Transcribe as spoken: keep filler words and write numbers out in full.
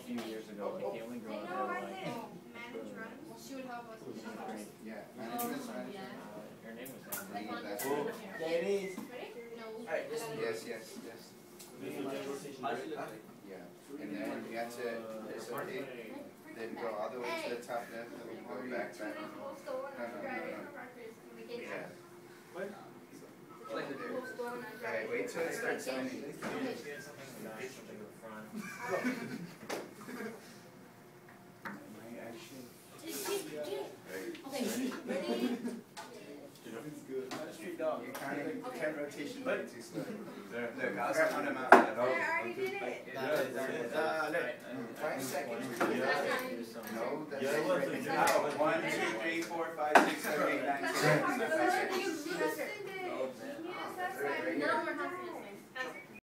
a few years ago, like the only girl that ever liked. Manage runs. Well, she would help us. Yeah. Management. Uh, her name was Anne. There it is. Ready? No. Alright, yes, yes, yes. Yeah. And then you have to dissociate, then go all the way to the top left, and then go back, back. No, no, no, no. Yeah. Alright, wait till it starts spinning. Okay, ready? You're counting the ten rotation way too slow. Look, I was counting them out. I already did it. Uh, look. Five seconds. Yeah. No, that's Yeah, it was. right. Oh, one, two, three, four, five, six, seven, eight, nine, ten. You loosened it. Yes, that's right. Now we're having